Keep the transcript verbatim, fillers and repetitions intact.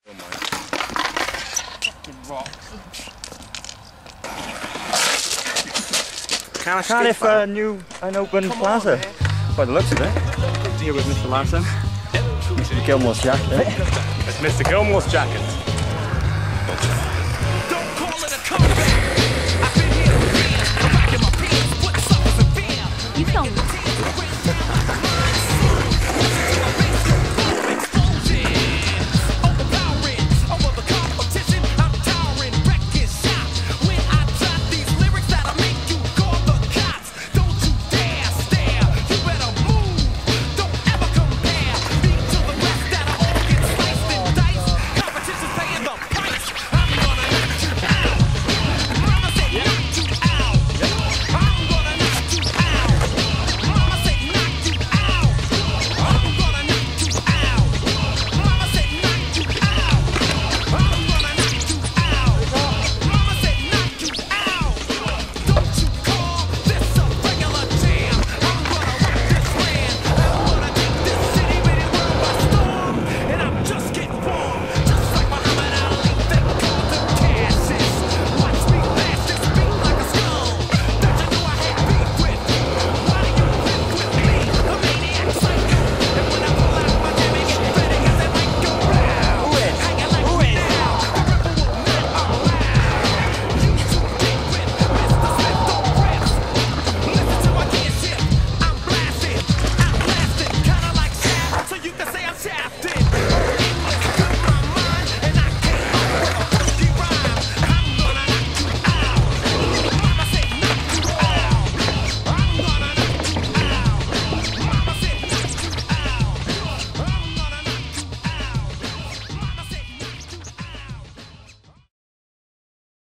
Cardiff, uh, new and open plaza. By the looks of it. Here with Mister Larson. Mister Gilmore's jacket. It's Mister Gilmore's jacket. You filmed.